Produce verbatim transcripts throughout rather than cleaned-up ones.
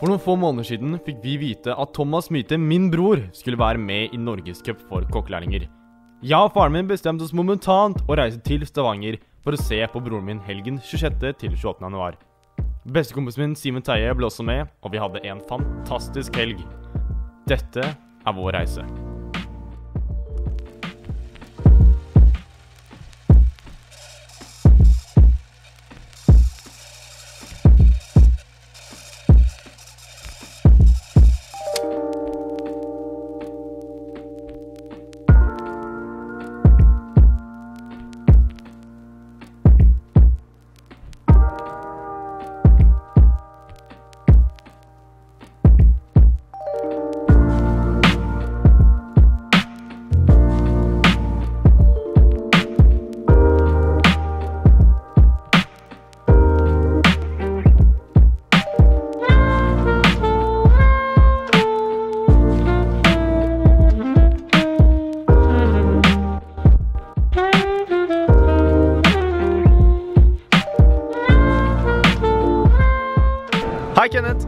For noen få måneder siden fikk vi vite at Thomas Myte, min bror, skulle være med i Norgescup for kokkelærlinger. Jeg og faren min bestemte oss momentant å reise til Stavanger for å se på broren min helgen tjuesjette til tjueåttende januar. Bestekompisen min Simen Teie ble også med, og vi hadde en fantastisk helg. Dette er vår reise. Hei, Kenneth!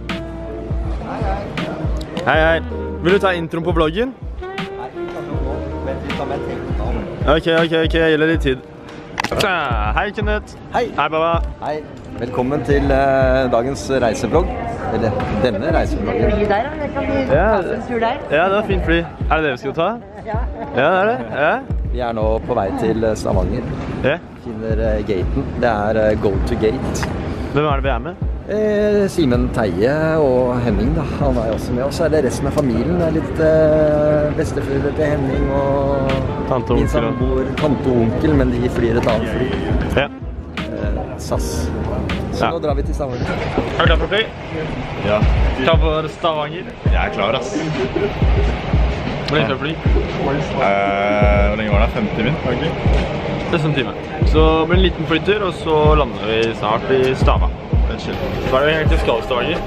Hei, hei. Hei, hei. Vil du ta introen på vloggen? Nei, vent litt om en ting. Ok, ok, ok, jeg gjelder litt tid. Hei, Kenneth! Hei! Hei, Baba! Hei, velkommen til uh, dagens reisevlogg. Eller denne reisevloggen. Fly der, da? Jeg kan vi ta en tur der. Ja, det var fint fly. Er det det vi skal ta? Ja. Ja, det er det. Ja. Vi er nå på vei til Stavanger. Ja. Finner uh, gaten. Det er uh, Go to Gate. Hvem er det vi er med? Eh, Simen Teie og Henning, da. Han er også med oss. Så er det resten av familien. Det er litt eh, besteforeldre til Henning og Tante og min onkel. samboer, tante og onkel, men de flyr et annet fly. Ja. Eh, S A S. Så Ja. nå drar vi til Stavanger. Er du klar for fly? Ja, Klar for Stavanger? jeg er klar, ass. Hvor lenge skal du fly? Eh, hvor lenge var det? femti min, egentlig? Nesten en time. Så blir det en liten flytur, og så lander vi snart i Stava. Det er chill. Hva er det vi egentlig skal i Stavanger?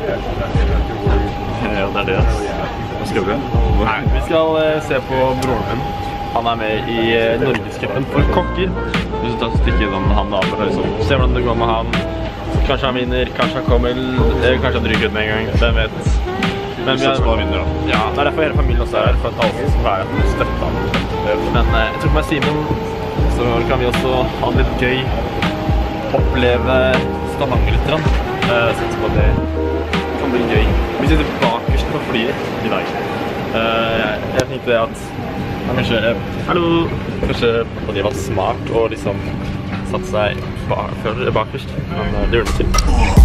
Ja, det er det, ass. Hva skal vi? Nei, vi skal eh, se på broren min. Han er med i eh, Norgescupen for kokker. Vi skal ta et stykke innom han da, for å liksom, se hvordan det går med han. Kanskje han vinner, kanskje han kommer, eller kanskje han ryker ut med en gang, hvem vet. Men Vi satser på han vinner, da. Ja, det er derfor hele familien også er her, for at alle skal være her og støtte han. Men eh, jeg tror med Simen, så kan vi også ha det litt gøy, oppleve Stavanger litt. Uh, Sett på at det kan bli gøy. Vi sitter bakerst på flyet i dag. Uh, jeg, jeg tenkte at kanskje, hallo, kanskje at de var smart og liksom satt seg ba bakerst, men uh, det gjør det til.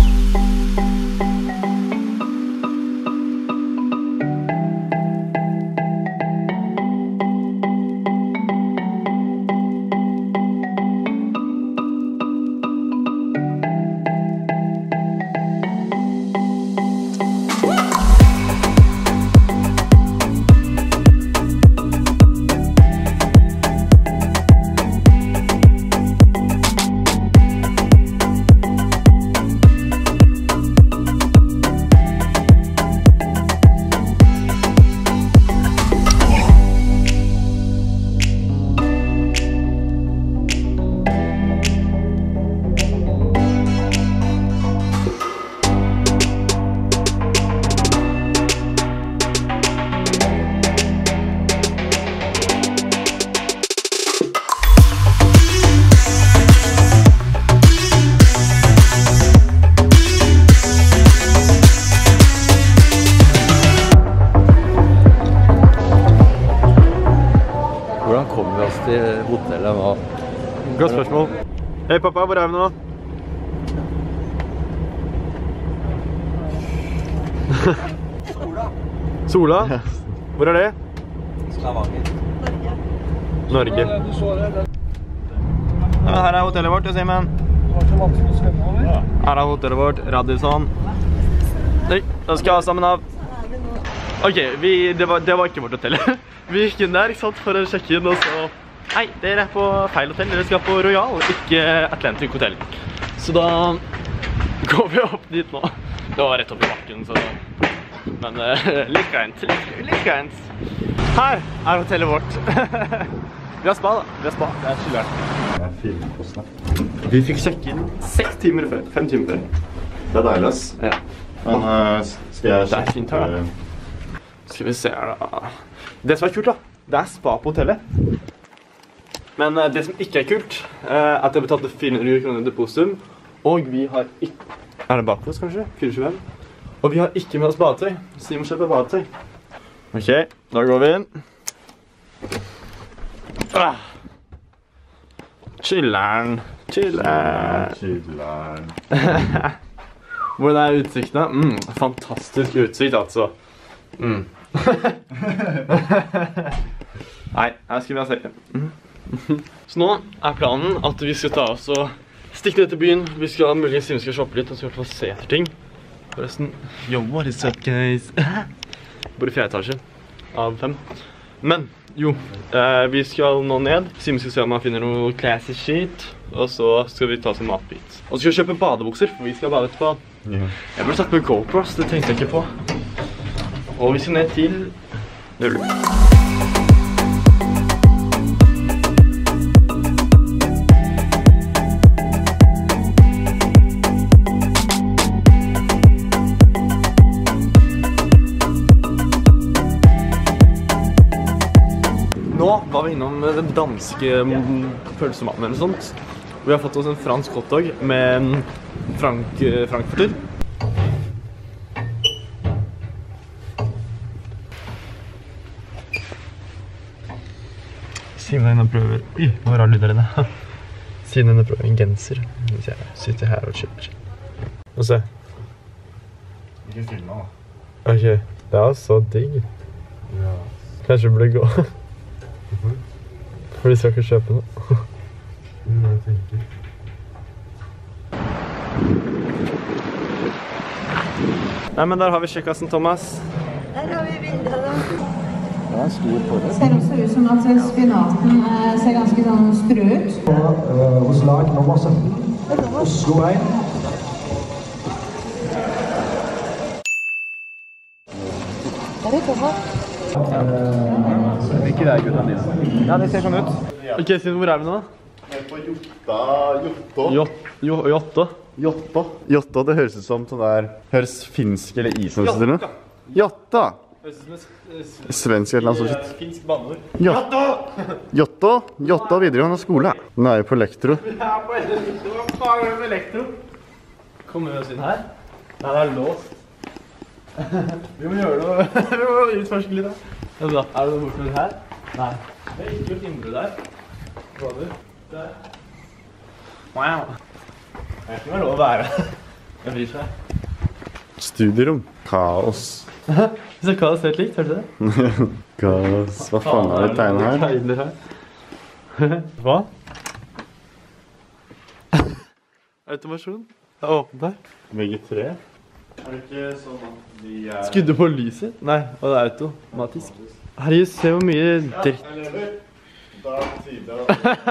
Hvordan kommer vi oss til hotellet nå? Godt spørsmål. Hei pappa, hvor er vi nå? Sola. Sola? Hvor er det? Stavanger. Norge. Ja, her er hotellet vårt, Simen. Her er hotellet vårt, Radisson. Nei, da skal jeg ha sammen av. Ok, vi, det, var, det var ikke vårt hotell. Vi gikk inn der, ikke sant, for å sjekke inn, og så... Nei, dere er på feil hotell, dere skal på Royal, ikke Atlantic Hotel. Så da går vi opp dit nå. Det var rett opp i bakken, så... Men uh, litt greit, litt, litt greit. Her er hotellet vårt. Vi har spa da, vi har spa. Det er chillert. Jeg filmer på Snap. Vi fikk sjekke inn seks timer før, fem timer før. Det er deilig, ass. Ja. Men uh, skal jeg Det er fint her, da. Skal vi se her, da. Det som er kult, da, det er spa på hotellet. Men uh, det som ikke er kult, uh, er at jeg betalte fire hundre kroner i depositum, og vi har ikke... Er det bak oss, kanskje? fire tjuefem. Og vi har ikke med oss badetøy, så vi må kjøpe badetøy. Ok, da går vi inn. Ah. Chilleren. Chilleren. Chilleren. Hvordan er utsikten? Mm, fantastisk utsikt, altså. Mm. Nei, her skal vi ha se. Mm. Så nå er planen at vi skal ta oss og stikke ned til byen. Vi skal muligens vi skal shoppe litt, og så skal vi se etter ting. Forresten, yo, what is up, guys? Bor i fjerde etasje av fem. Men, jo, eh, vi skal nå ned. Simen skal se om han finner noe classy shit. Og så skal vi ta oss en matbit. Og så skal vi kjøpe badebukser, for vi skal bade etterpå. Yeah. Jeg burde tatt med GoPros, det tenkte jeg ikke på. Og vi skal ned til Null. Nå var vi innom den danske pølsemannen eller sånt. Vi har fått oss en fransk hotdog med en frank, frankfurter. Simen henne prøver... Ui, nå var det lyd der inne. Simen henne prøver en genser. Jeg sitter her og kjøper. Og se. Ikke film nå. Ok, det er så digg. Ja. Kanskje det burde gå. For de skal ikke kjøpe noe. Hva jeg tenker. Nei, men der har vi sjekkassen, Thomas. Der har vi bildet da. Det er en stor forhold. Det ser også ut som at spinaten ser ganske sånn sprø ut. Hos lag nummer sytten, Oslo én. Ikke det, guttene dine. Ja, det ser sånn ut. Ok, Simen, hvor er vi nå? Jeg er på Jotta, Jotto. Jott, jo, Jotto. Jotto. Jotto, det høres ut som sånn der... Høres finsk eller islandsk ut eller noe? Jotta. Svensk eller noe sånt. Finsk banneord. Jotto! Jotto, Jotto videregående skole. Nå er vi på Elektro. Vi er på Elektro. Hva faen er det med Elektro? Kommer vi oss inn her? Nei, det er låst. Vi må gjøre noe. Vi må utforske litt da. Er det noe borte her? Nei. Det er ikke gjort innbrud der. Bader. Der. Wow. Jeg vet ikke om det er lov å være. Jeg bryr seg. Studierom. Kaos. Hvis jeg kaos helt likt, hørte du det? Kaos. Hva faen er det tegnet her? Tegner her. Hva? Automasjon. Det er åpent her. Begge tre. Er det ikke sånn at de er... Skudde på lyset? Nei, og det er automatisk. Herregud, se hvor mye dritt. Elever. Da er det tide å...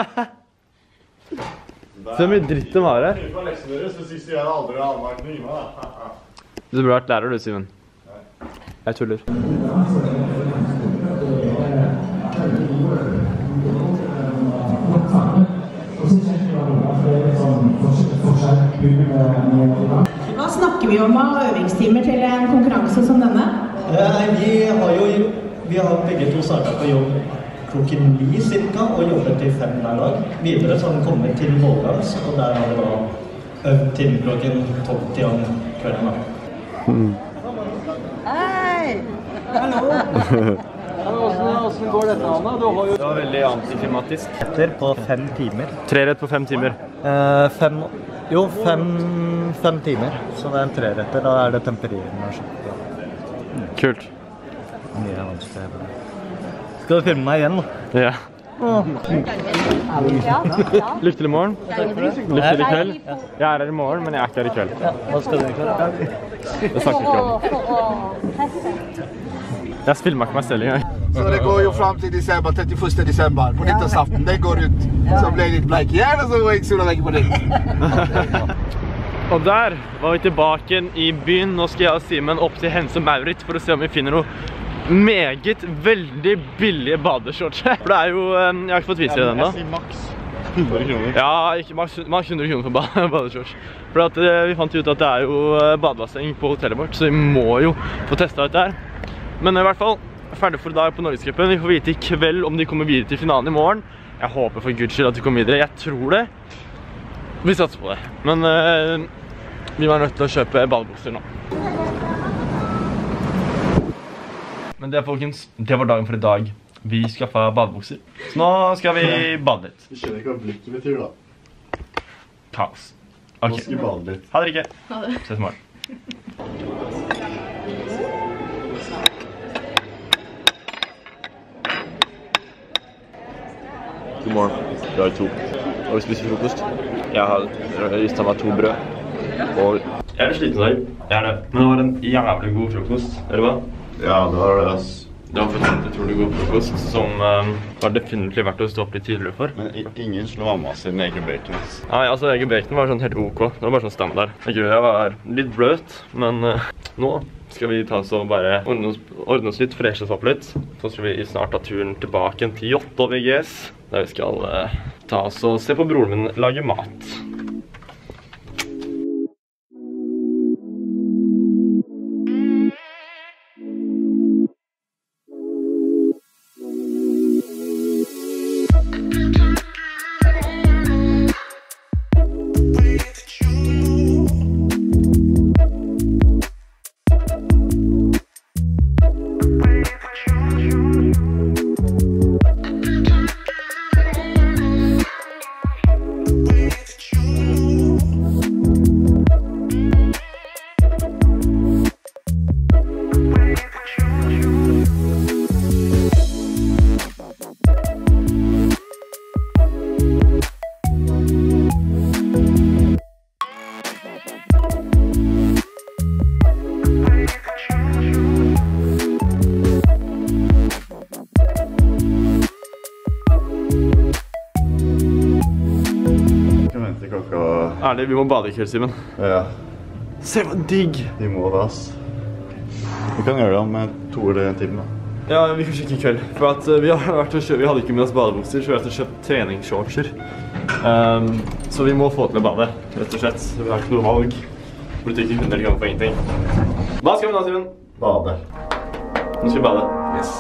Se hvor mye dritt det var her. Det var leksene deres, hvis ikke jeg aldri har anlagt noe i meg da. Du burde vært lærer du, Simen. Jeg tuller. Hva snakker vi om av øvingstimer til en konkurranse som denne? Nei, vi har jo vi har begge to startet på jobb klokken ni cirka, og jobbet til fem hver dag. Videre så har vi kommet til Vågans, og der har vi da øvd til klokken tolv til om kvelden. Hei! Hallo! Hvordan går dette, Anna? Det var veldig antiklimatisk. Etter på fem timer. Tre rett på fem timer. Eh, fem, jo, fem, fem timer. Så det er en treretter, da er det tempererende. Kult. Mye vanskelig. Skal du filme meg igjen da? Ja. Lykke til i morgen. Lykke til i kveld. Jeg er her i morgen, men jeg er ikke her i kveld. Ja, hva skal du i kveld? Jeg snakker ikke om det. Jeg filmer ikke meg selv engang. Så det går jo frem til desember, trettiførste desember, på nyttårsaften. Det går ut. Så ble jeg litt bleik igjen, og så var jeg sola vekk på det. Og der var vi tilbake i byen. Nå skal jeg og Simen opp til Hense og Maurit for å se om vi finner noe meget veldig billige badeshorts. For det er jo, jeg har ikke fått vise det den da. Jeg sier maks. hundre kroner. Ja, ikke maks maks hundre kroner for ba badeshorts. For at, eh, vi fant ut at det er jo eh, badebasseng på hotellet vårt, så vi må jo få testet ut der. Men i hvert fall, ferdig for i dag på Norgescupen. Vi får vite i kveld om de kommer videre til finalen i morgen. Jeg håper for Guds skyld at de kommer videre. Jeg tror det. Vi satser på det. Men eh, vi var nødt til å kjøpe badebukser nå. Men det, folkens, det var dagen for i dag. Vi skaffet badebukser. Så nå skal vi bade litt. Du skjønner ikke hva blikket betyr da. Kaos. Nå Ok. skal vi bade litt. Ha det ikke. Ha det. Ses i morgen. God morgen. Vi har to. Og vi spiser frokost. Jeg har ristet meg to brød. Og jeg er litt sliten i dag. Jeg er det. Men det var en jævlig god frokost. Eller hva? Ja, det var det, ass. Det var faktisk en utrolig god frokost, som um, var definitivt verdt å stå opp litt tidligere for. Men i- ingen slår mamma sin egen bacon, ass. Nei, altså, egen bacon var sånn helt ok. Det var bare sånn standard. Jeg var litt bløt, men uh, nå skal vi ta oss og bare ordne oss, ordne oss litt, freshe oss opp litt. Så skal vi snart ta turen tilbake til Jåttå V G S, der vi skal uh, ta oss og se på broren min lage mat. Ærlig, vi må bade i kveld, Simen. Ja, Se hva digg! vi må det, ass. Vi kan gjøre det om to eller en time, da. Ja, vi kan sjekke i kveld. For at uh, vi, har vært og kjøpt, vi hadde ikke med oss badebukser, så vi har vært og kjøpt treningsshortser. Um, så vi må få til å bade, rett og slett. Vi har ikke noe valg. Burde ikke hundre ganger på ingenting. Hva skal vi nå, Simen? Bade. Nå skal vi bade. Yes.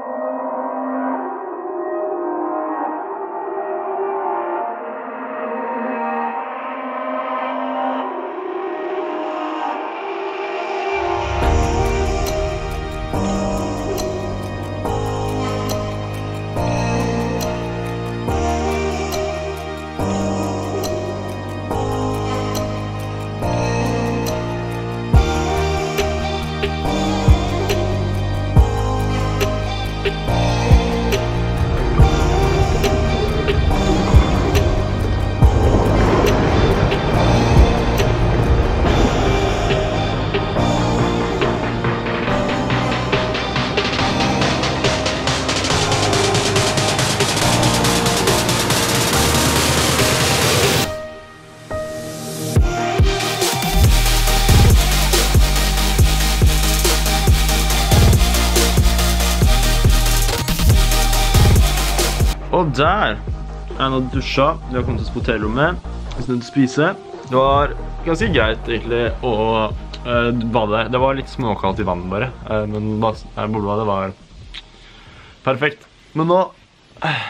Og der er nå dusja. Vi har kommet oss på hotellrommet. Vi skal ut og spise. Det var ganske greit egentlig å uh, bade. Det var litt småkaldt i vannet bare. Uh, men uh, bordbadet var perfekt. Men nå... Uh,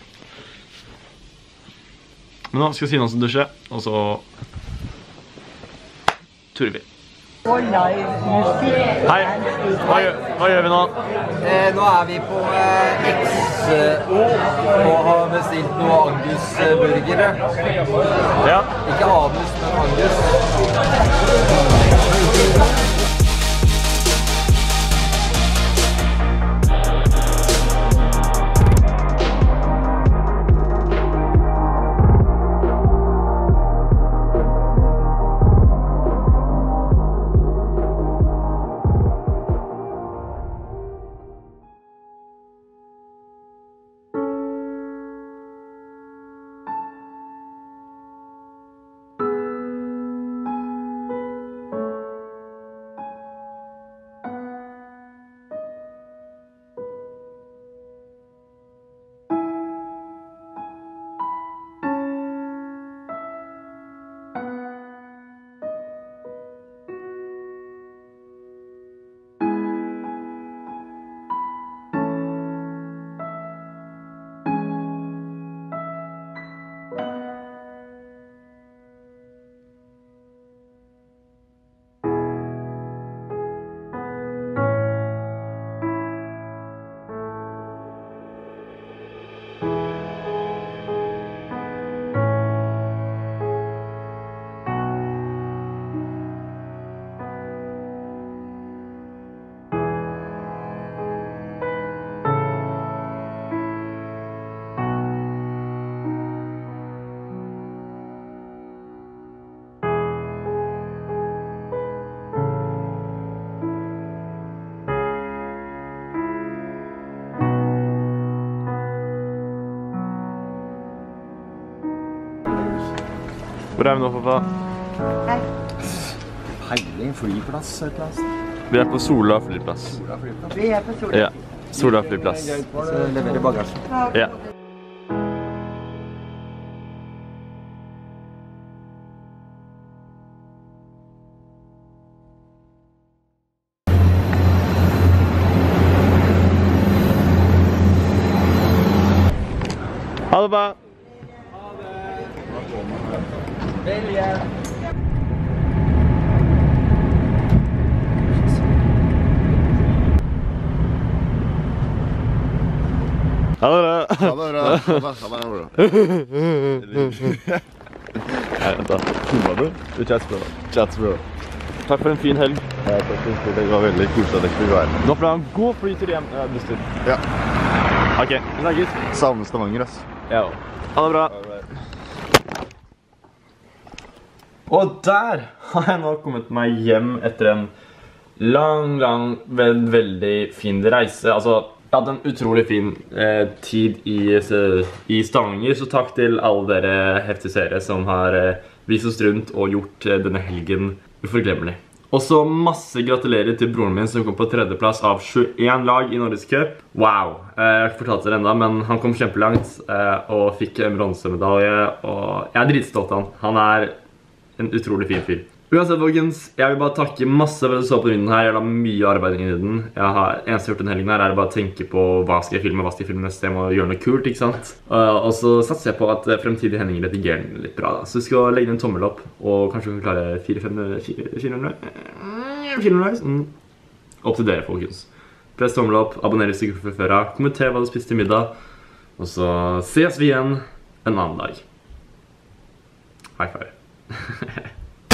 men nå skal Simen også dusje, og så turer vi. Hei, hva gjør, hva gjør vi nå? Eh, nå er vi på eh, X O og har bestilt noe Angus-burgere. Ja. Ikke Anus, men Angus. Hvor er vi nå, pappa? Peiling, flyplass, et eller annet. Vi er på Sola flyplass. Sola flyplass. Vi er på Sola. Ja, Sola flyplass. Så leverer bagasjen. Ja. Ha det bra. Ha det bra. Ha det bra. Ha det bra. Nei, vent da. Filmer du? Du chats, bro. Chats, bro. Takk for en fin helg. Ja, takk for det. Det var veldig koselig at jeg fikk være med. Nå får du ha en god flytur hjem. Ja, busstur. Ja. Ok, vi snakkes. Savner Stavanger, ass. Ja. Ha det bra. Og der har jeg nå kommet meg hjem etter en lang, lang, veld, veldig fin reise. Altså, jeg hadde en utrolig fin eh, tid i, i Stavanger, så takk til alle dere heftige seere som har eh, vist oss rundt og gjort eh, denne helgen uforglemmelig. Og så masse gratulerer til broren min som kom på tredjeplass av tjueen lag i Nordisk Cup. Wow! Eh, jeg har ikke fortalt dere enda, men han kom kjempelangt eh, og fikk en bronsemedalje, og jeg er dritstolt av han. Han er en utrolig fin fyr. Uansett, folkens, jeg vil bare takke masse for at du så på videoen her. Jeg la mye arbeid inn i den. Jeg har, eneste jeg har gjort den helgen her er å bare tenke på hva skal jeg filme, hva skal jeg filme neste. Jeg må gjøre noe kult, ikke sant? Uh, og så satser jeg på at fremtidige Henninger redigerer den litt bra da. Så vi skal legge den en tommel opp, og kanskje vi kan klare fire-fem filmer. Mm. Opp til dere, folkens. Press tommel opp, abonner hvis du ikke får før av. Kommenter hva du spiste til middag. Og så ses vi igjen en annen dag. High five.